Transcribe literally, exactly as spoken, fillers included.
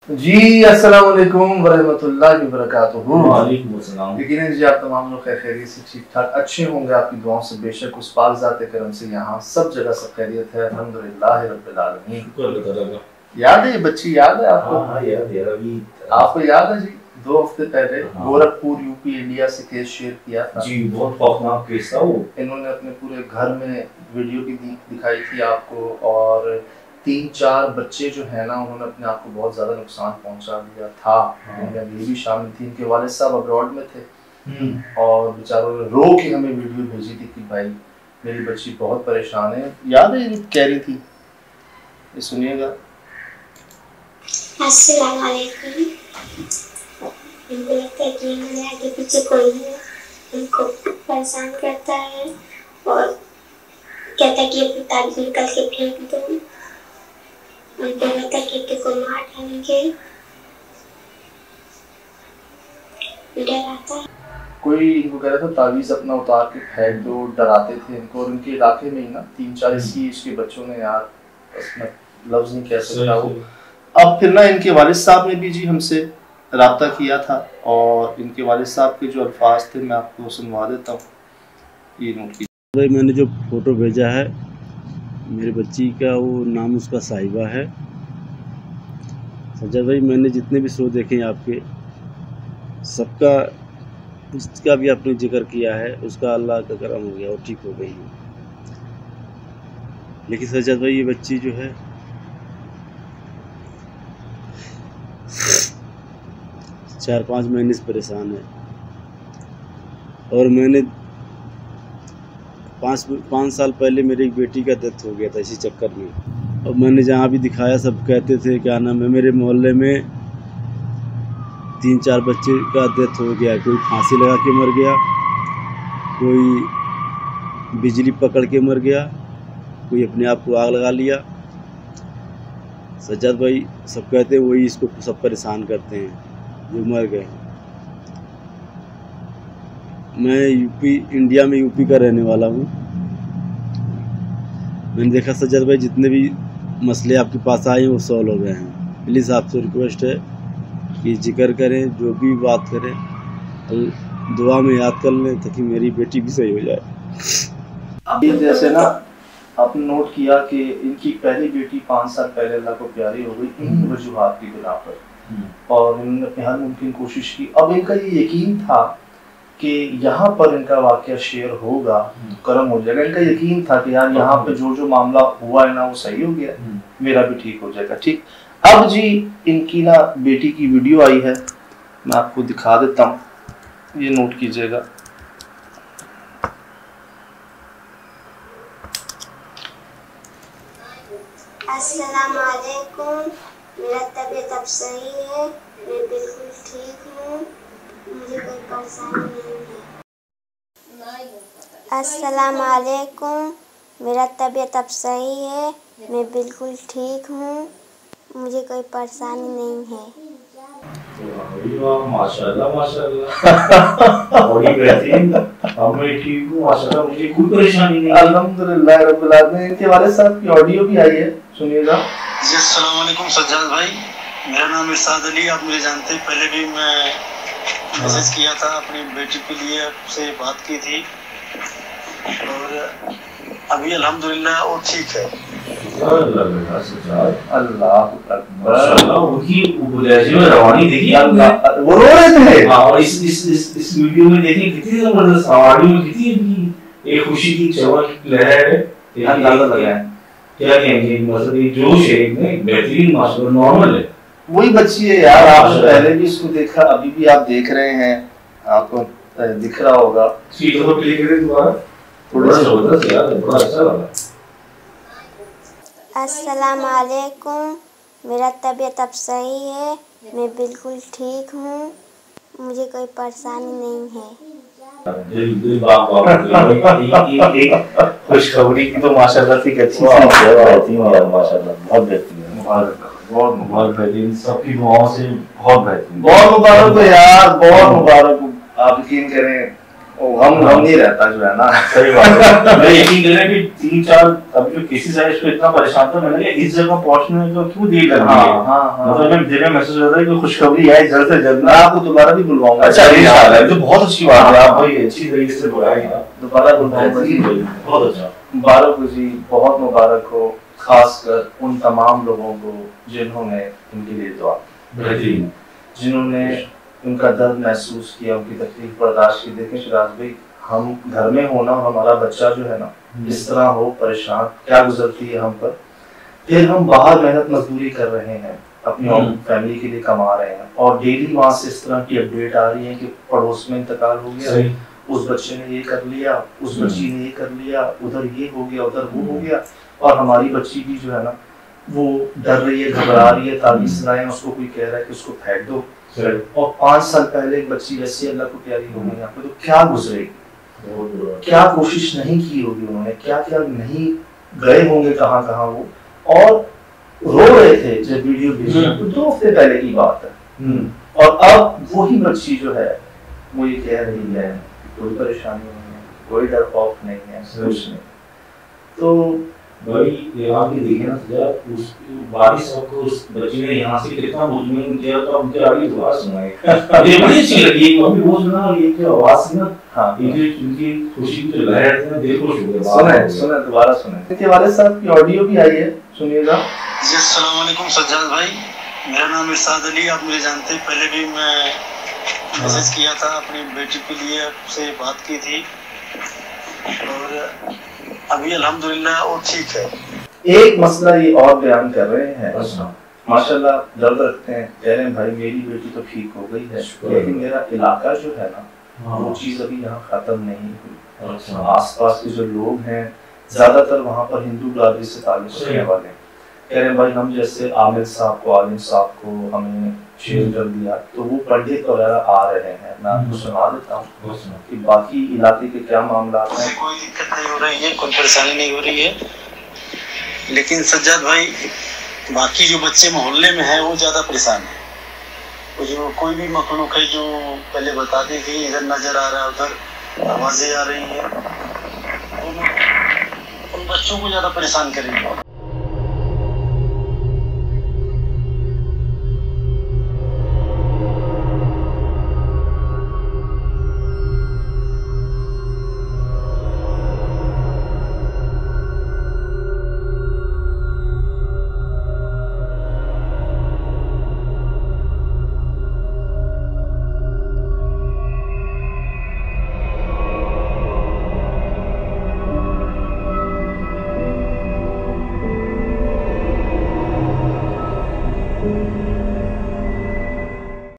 जी अस्सलाम वालेकुम वरहमतुल्लाहि वबरकातुहू। वालेकुम अस्सलाम। यकीनन जी आप तमाम लोग खैरियत से ठीक ठाक अच्छे होंगे, आपकी दुआओं से बेशक उस पाक ज़ात करम से यहाँ सब जगह सब खैरियत है, अल्हम्दुलिल्लाह रब्बिल आलमीन। शुक्र अल्लाह ताला का। याद है ये बच्ची, याद है आपको? हाँ, हाँ, याद है अभी आपको याद है जी, दो हफ्ते पहले हाँ। गोरखपुर यूपी इंडिया से केस शेयर किया था जी, बहुत खौफनाक केस था वो। इन्होंने अपने पूरे घर में वीडियो भी दिखाई थी आपको, और तीन चार बच्चे जो है ना उन्होंने अपने आप को बहुत ज़्यादा नुकसान पहुंचा दिया था। इनमें ये भी शामिल थी, इनके वालिद साहब अब्रॉड में थे और बेचारों ने रो के हमें वीडियो भेजी थी कि भाई मेरी बच्ची बहुत परेशान है। याद है ये कह रही थी, ये सुनिएगा। अस्सलाम वालेकुम। इनको लगता है कि हमारे आगे पीछे कोई है, इनको परेशान करता है और कहता है कि ये तारीख निकल के फेंक दो। उनको लगता है कि किसी को मार डालेंगे, डराता है। कोई इनको कह रहा था तावीज़ अपना उतार के फेंक दो, डराते थे इनको। और उनके इलाके में ही ना तीन चार इसी एज के बच्चों ने, यार उसमें लफ्ज़ नहीं कह सकता वो। अब फिर ना इनके वालिद साहब ने भी जी हमसे राब्ता किया था, और इनके वालिद साहब के जो अल्फाज थे मैं आपको सुनवा देता हूँ, ये नोट कीजिए। भाई मैंने जो फ़ोटो भेजा है मेरी बच्ची का, वो नाम उसका साहिबा है। सज्जाद भाई, मैंने जितने भी शो देखे हैं आपके, सबका उसका भी आपने जिक्र किया है, उसका अल्लाह का करम हो गया और ठीक हो गई है। लेकिन सज्जाद भाई, ये बच्ची जो है चार पाँच महीने से परेशान है, और मैंने पाँच पाँच साल पहले मेरी एक बेटी का डेथ हो गया था इसी चक्कर में। और मैंने जहाँ भी दिखाया सब कहते थे क्या नाम है, मेरे मोहल्ले में तीन चार बच्चे का डेथ हो गया, कोई फांसी लगा के मर गया, कोई बिजली पकड़ के मर गया, कोई अपने आप को आग लगा लिया। सज्जाद भाई, सब कहते हैं वही इसको सब परेशान करते हैं जो मर गए। मैं यूपी इंडिया में यूपी का रहने वाला हूँ। मैंने देखा सज्जाद भाई, जितने भी मसले आपके पास आए हैं वो सॉल्व हो गए हैं। प्लीज़ आपसे रिक्वेस्ट है कि जिक्र करें, जो भी बात करें और दुआ में याद कर लें ताकि मेरी बेटी भी सही हो जाए। अब ये जैसे ना आपने नोट किया कि इनकी पहली बेटी पाँच साल पहले अल्लाह को प्यारी हो गई इन वजूहात की बिना पर, और इन्होंने अपनी हर मुमकिन कोशिश की। अब इनका ये यकीन था कि यहाँ पर इनका वाक़या शेयर होगा, करम हो जाएगा। इनका यकीन था कि यार यहाँ पे जो जो मामला हुआ है ना वो सही हो गया, मेरा भी ठीक हो जाएगा। ठीक, अब जी इनकी ना बेटी की वीडियो आई है, मैं आपको दिखा देता हूँ, ये नोट कीजिएगा। अस्सलाम वालेकुम। मेरा तबीयत अब सही है, मैं बिल्कुल ठीक हूँ, मुझे कोई परेशानी नहीं है। अस्सलाम वालेकुम। मेरा तबीयत अब सही है, मैं बिल्कुल ठीक हूँ, मुझे कोई परेशानी नहीं है। माशाल्लाह माशाल्लाह, बड़ी बेहतरीन। अब मैं ठीक हूँ माशाल्लाह, मुझे कोई परेशानी नहीं है। अल्हम्दुलिल्लाह रब्बिल आलमीन। इनके वाले साहब की ऑडियो भी आई है, सुनिएगा। जी अस्सलाम वालेकुम सज्जाद भाई, मेरा नाम इरशाद अली, आप मुझे जानते हैं। पहले भी मैं मैसेज किया था, अपनी बेटी के लिए आपसे बात की थी, और अभी अल्हम्दुलिल्लाह वो ठीक है। अल्लाह माशाल्लाह, उनकी लहजे में रवानी देखी आपने, वो रो रहे थे। हाँ, और इस इस इस, इस वीडियो में देखिए कितनी जबरदस्त आवाज़ में, कितनी इनकी एक खुशी की चमक लहर है। अंदाजा लगा है, क्या कहेंगे, मतलब ये जोश है इनमें, बेहतरीन माशाल्लाह, नॉर्मल है। वही बच्ची है यार, आपने पहले भी इसको देखा, अभी भी आप देख रहे हैं, आपको दिख रहा होगा। सीट पर प्ले करें दोबारा, थोड़ा जबरदस्त यार, बड़ा अच्छा लगा। अस्सलाम वालेकुम। मेरा तबीयत अब सही है, मैं बिल्कुल ठीक हूँ, मुझे कोई परेशानी नहीं है। दिल दिल बाग बाग एक खुशखबरी की तो माशाल्लाह से अच्छी चीज है, बेहतरीन यार माशाल्लाह, बहुत बेहतरीन, मुबारक, बहुत मुबारक, बेहतरीन, सबकी दुआओं से बहुत बेहतरीन, बहुत मुबारक हो यार, बहुत मुबारक हो। आप यकीन करें वो हम हम नहीं रहता जो है ना। सही बात है। मैं यकीन कर रहा कि तीन चार अब जो केसेस आए इसको इतना परेशान था, मैंने इस जगह पहुंचने में तो क्यों देर लग रही है। हाँ हाँ मतलब मैं दिल में महसूस होता है कि खुशखबरी है जल्द से जल्द। मैं आपको दोबारा भी बुलवाऊंगा। अच्छा इंशाल्लाह, तो बहुत अच्छी बात है, आप भाई अच्छी तरीके से बुलाएंगे, दोबारा बुलवाऊंगा। बहुत अच्छा, मुबारक हो जी, बहुत मुबारक हो, खासकर उन तमाम लोगों को जिन्होंने इनके लिए दुआ, बेहतरीन, जिन्होंने उनका दर्द महसूस किया, उनकी तकलीफ बर्दाश्त की। देखें शिराज भाई, हम घर में होना और हमारा बच्चा जो है ना इस तरह हो परेशान, क्या गुजरती है हम पर। फिर हम बाहर मेहनत मजदूरी कर रहे हैं, अपनी फैमिली के लिए कमा रहे हैं, और डेली वहां से इस तरह की अपडेट आ रही है कि पड़ोस में इंतकाल हो गया, उस बच्चे ने ये कर लिया, उस बच्ची ने ये कर लिया, उधर ये हो गया, उधर वो हो गया, और हमारी बच्ची भी जो है ना वो डर रही है, घबरा रही है, ताबीज़ लाए उसको कोई कह रहा है कि उसको फेंक दो। और पांच साल पहले एक बच्ची ऐसी अल्लाह को प्यारी हो गई, आपको तो क्या गुजरेगी, क्या कोशिश नहीं की होगी उन्होंने, क्या क्या नहीं गए होंगे कहाँ कहाँ वो, और रो रहे थे जब वीडियो भेजा, तो दो हफ्ते पहले की बात है। और अब वही बच्ची जो है वो ये कह रही है कोई परेशानी नहीं है, कोई डर खौफ नहीं है, कुछ नहीं। तो भाई यहाँ की देखिए ना सजा, उस बारिश को उस बच्ची ने यहाँ से कितना मुजमिन किया, तो उनके आगे दुआ सुनाई, ये बड़ी अच्छी लगी। एक अभी वो सुना और ये जो आवाज थी ना, हाँ ये उनकी खुशी की जो लहर थी ना, दिल खुश हो गया। सुने सुने दोबारा सुने, इनके वाले साहब की ऑडियो भी आई है, सुनिएगा। जी अस्सलाम वालेकुम सज्जाद भाई, मेरा नाम इरशाद अली, आप मुझे जानते हैं, पहले भी मैं मैसेज किया था, अपनी बेटी के लिए आपसे बात की थी, और अभी अल्हम्दुलिल्लाह वो ठीक है। एक मसला ये और बयान कर रहे हैं, माशाल्लाह दर्द रखते हैं, कह रहे हैं भाई मेरी बेटी तो ठीक हो गई है, लेकिन मेरा इलाका जो है ना वो चीज़ अभी यहाँ खत्म नहीं हुई। आसपास के जो लोग हैं ज्यादातर वहाँ पर हिंदू बिरादरी से ताल्लुक़ रखने वाले, कह रहे हैं भाई हम जैसे आमिर साहब को, आलिम साहब को हमने शेयर कर दिया, तो वो पंडित वगैरह आ रहे हैं। मैं आपको सुना देता हूँ कि बाकी इलाके के क्या मामला हैं। कोई दिक्कत नहीं हो रही है, कोई परेशानी नहीं हो रही है, लेकिन सज्जाद भाई बाकी जो बच्चे मोहल्ले में हैं वो ज़्यादा परेशान है। वो जो कोई भी मखलूक है जो पहले बताती थी इधर नज़र आ रहा है, उधर आवाज़ें आ रही है, उन बच्चों को ज़्यादा परेशान करेंगे।